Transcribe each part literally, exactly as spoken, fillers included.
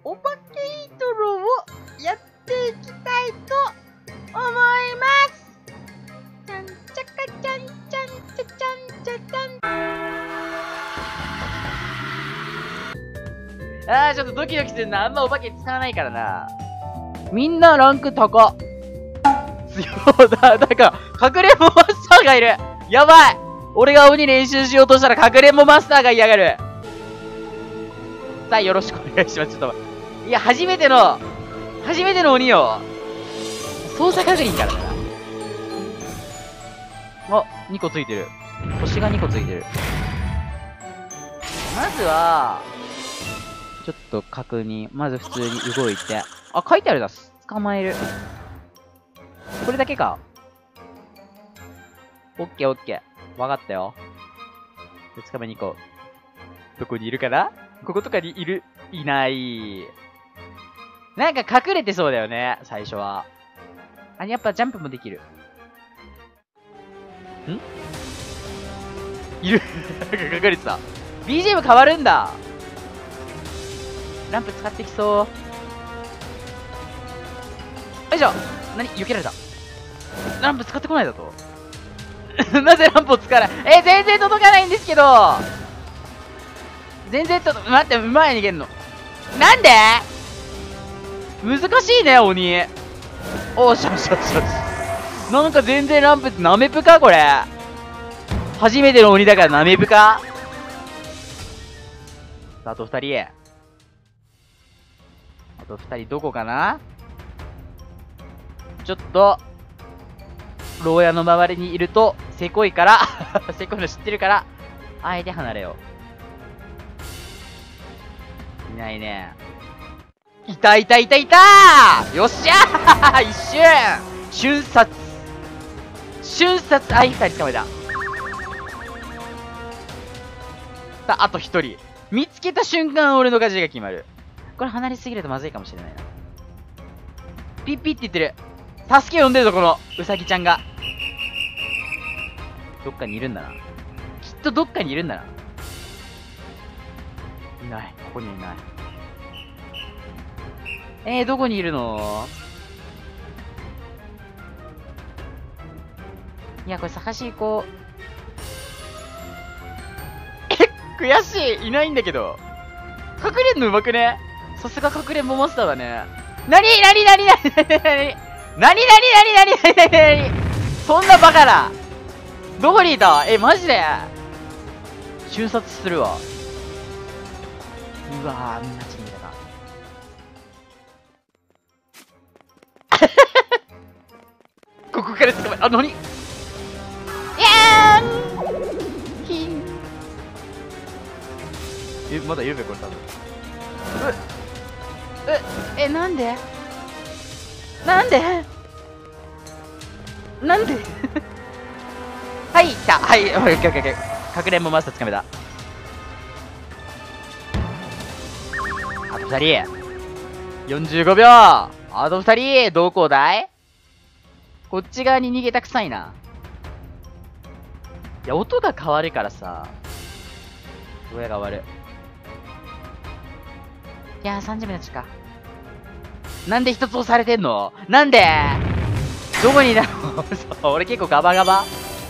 お化けイトロをやっていきたいと思います。ちゃんちゃかちゃんちゃんちゃちゃんちゃちゃん。あー、ちょっとドキドキするな。あんまお化け使わないからな。みんなランク高っ。強だ。だから、かくれんぼマスターがいる。やばい。俺が鬼練習しようとしたらかくれんぼマスターがいやがる。さあ、よろしくお願いします。ちょっと、いや、初めての、初めての鬼よ。操作確認からだな。あ、にこついてる。星がにこついてる。まずは、ちょっと確認。まず普通に動いて。あ、書いてあるな。捕まえる。これだけか。オッケーオッケー。わかったよ。捕まえに行こう。どこにいるかな？こことかにいる、いない。なんか隠れてそうだよね、最初は。あ、やっぱジャンプもできる。ん？いる。隠れてた。ビージーエム 変わるんだ。ランプ使ってきそう。よいしょ。なに？避けられた。ランプ使ってこないだと。なぜランプを使わない？え、全然届かないんですけど。全然と、待って、前に逃げんの。なんで？難しいね、鬼。おしよしよしよし。なんか全然ランプってナメプかこれ。初めての鬼だからナメプか。あと二人。あと二人どこかな？ちょっと、牢屋の周りにいると、せこいから、せこいの知ってるから、あえて離れよう。いないね。いたいたいたいたー！よっしゃー一瞬瞬殺瞬殺あいふたり捕まえた。さあ、あと一人。見つけた瞬間、俺の勝ちが決まる。これ離れすぎるとまずいかもしれないな。ピッピって言ってる。助け呼んでるぞ、このうさぎちゃんが。どっかにいるんだな。きっとどっかにいるんだな。いない。ここにはいない。えー、どこにいるの？いや、これ探し行こう。え、悔しい。いないんだけど。隠れんのうまくね？さすが隠れんぼマスターだね。なになになになになになになになになになになになにそんなバカな。どこにいた？え、マジで瞬殺するわ。うわー、みんなちにいたか。ここから捕まえ、あ、なに？いやーんひん。え、まだいるべ、これ多分。う、う、え、なんでなんでなんではい、来た。はい、オッケーオッケーオッケー。かくれんぼマスター掴めた。あとふたり。よんじゅうごびょう。あとふたり。どこだい？こっち側に逃げたくさいな。いや、音が変わるからさ。どうやが終わる。いやー、さんじゅうびょうか。なんで一つ押されてんの？なんで？どこにいたの？そう、俺結構ガバガバ。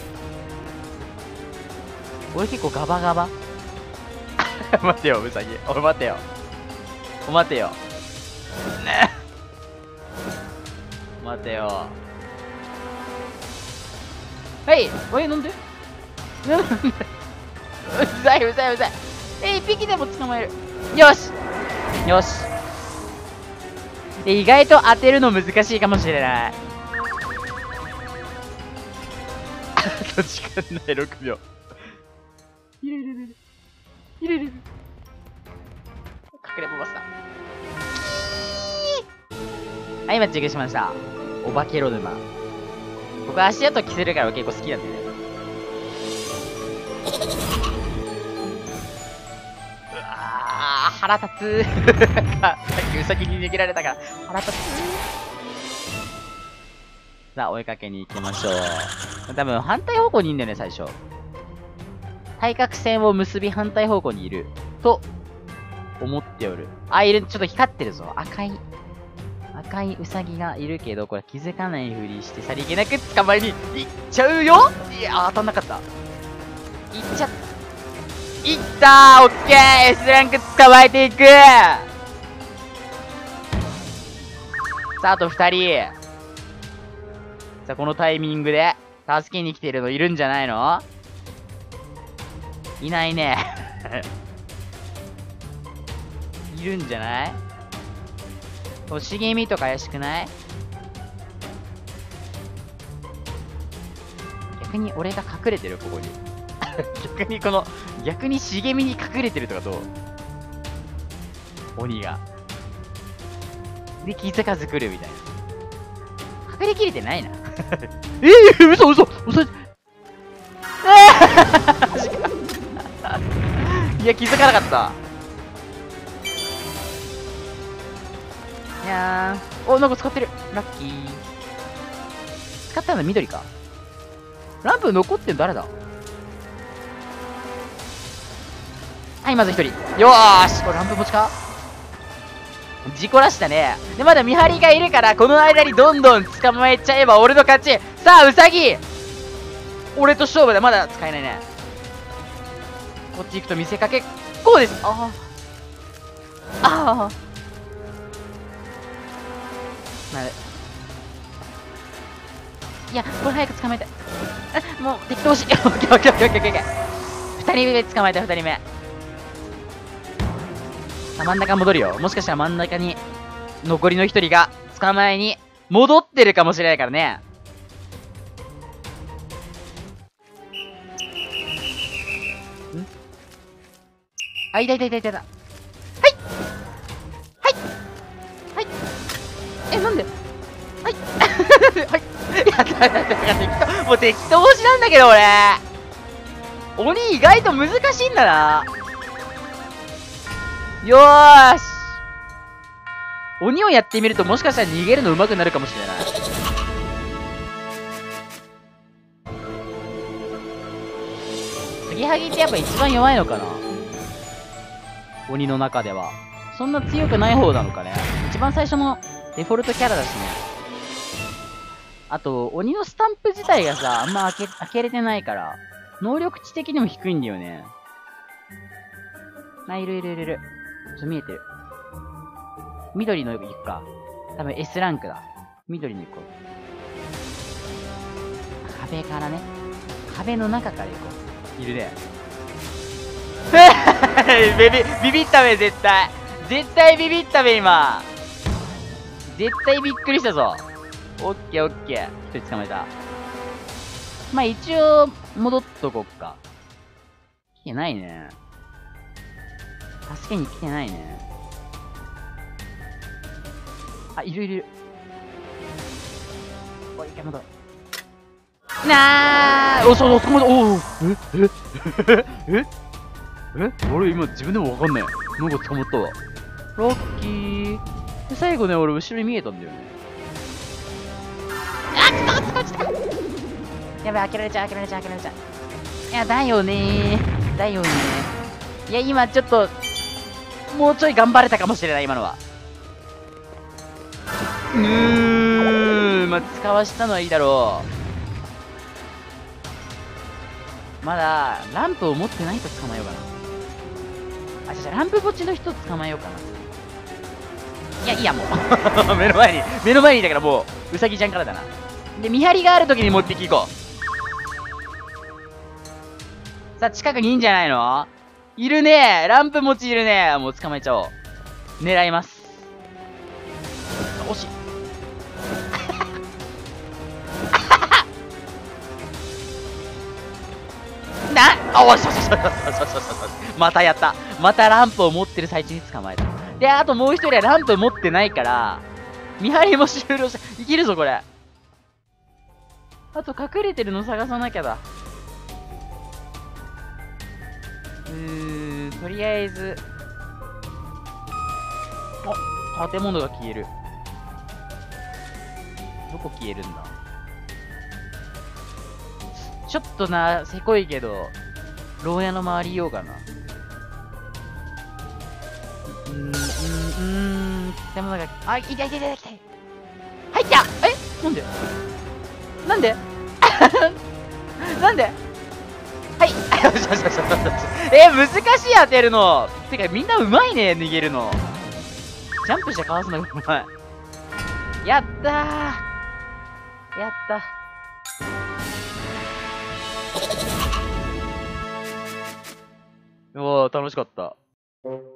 俺結構ガバガバ。待ってよ、ウサギ。おい、待ってよ。お待てよ。ね待てよ。はい。え、なんで？なんで？うざいうざいうざい。え、一匹でも捕まえる。よしよし。意外と当てるの難しいかもしれない。あと時間ない、ろくびょう。いるいるいる。いるいるいる。隠れんぼマスター。はい、今チェックしました。お化けロ沼。僕足跡着せるから結構好きなんでね。うわー、腹立つー。さっきウサギに逃げられたから腹立つー。さあ、追いかけに行きましょう。多分反対方向にいるんだよね、最初。対角線を結び反対方向にいる。と、 思っておる。あ、いる。ちょっと光ってるぞ。赤い、赤いウサギがいるけど、これ気づかないふりしてさりげなく捕まえに行っちゃうよ。いや、当たんなかった。行っちゃった。いったー、オッケー !S ランク捕まえていく。さあ、あとふたり。さあ、このタイミングで、助けに来てるのいるんじゃないの？いないね。いるんじゃない？お茂みとか怪しくない？逆に俺が隠れてる、ここに。逆にこの、逆に茂みに隠れてるとかどう？鬼が。で、気づかず来るみたいな。隠れきれてないな。ええー、嘘嘘嘘えー、いや、気づかなかった。いやー。お、なんか使ってる。ラッキー。使ったの緑か。ランプ残ってんの誰だ？はい、まず一人。よーし、これランプ持ちか？事故らしたね。で、まだ見張りがいるから、この間にどんどん捕まえちゃえば俺の勝ち。さあ、ウサギ俺と勝負だ。まだ使えないね。こっち行くと見せかけ。こうです。ああ。ああ。なる。いや、これ早く捕まえたい。あ、もう、適当し。オッケーオッケーオッケーオッケーオッケー。二人目捕まえた、二人目。真ん中戻るよ。もしかしたら真ん中に残りの一人が捕まえに戻ってるかもしれないからね。んあ、いたいたいたいたいた。はいはいはい。え、なんではいはい。いや、だだだ適当、もう適当押しなんだけど俺。鬼意外と難しいんだな。よーし。鬼をやってみるともしかしたら逃げるの上手くなるかもしれない。継ぎはぎってやっぱ一番弱いのかな、鬼の中では。そんな強くない方なのかね。一番最初のデフォルトキャラだしね。あと、鬼のスタンプ自体がさ、あんま開け、開けれてないから、能力値的にも低いんだよね。あ、いるいるいるいる。ちょっと見えてる。緑の行くか。多分 S ランクだ。緑の行こう。壁からね。壁の中から行こう。いるね。ビビ、ビビったべ、絶対。絶対ビビったべ、今。絶対びっくりしたぞ。オッケーオッケー。一人捕まえた。まあ一応、戻っとこっか。来てないね。助けに来てないね。あ、いるいる。おい、一回戻る。なーお、そう、そこまで、おおええええ俺今自分でもわかんない。なんか捕まったわ。ラッキー。で、最後ね、俺後ろに見えたんだよね。あ、ちょっと、ちょっと、ちょっと。やばい、開けられちゃう、開けられちゃう、開けられちゃう。いや、だよねー。だよねー。いや、今ちょっと、もうちょい頑張れたかもしれない、今のは。うーん、まあ、使わしたのはいいだろう。まだ、ランプを持ってない人捕まえようかな。あ、じゃあ、ランプ墓地の人捕まえようかな。いや、いいや、もう。目の前に、目の前にいたからもう、うさぎちゃんからだな。で、見張りがあるときに持ってきこう。さあ、近くにいいんじゃないの？いるね。ランプ持ちいるね。もう捕まえちゃおう。狙います。惜しい。なあ、おしょしょしょしょしょしょしょ。またやった。またランプを持ってる最中に捕まえた。で、あともう一人はランプ持ってないから、見張りも終了した。いけるぞ、これ。あと隠れてるの探さなきゃだ。うーん、とりあえず。あ、建物が消える。どこ消えるんだ？ちょっとな、せこいけど、牢屋の周りいようかな。 ーん、うーん、うーん、でもなんか、あ、痛い痛い痛い痛い痛い。入ったえなんでなんでなんではいよしよしよしよしよし。え、難しい当てるの。てか、みんなうまいね、逃げるの。ジャンプしてかわすのがうまい。やったー。やった。うわー、楽しかった。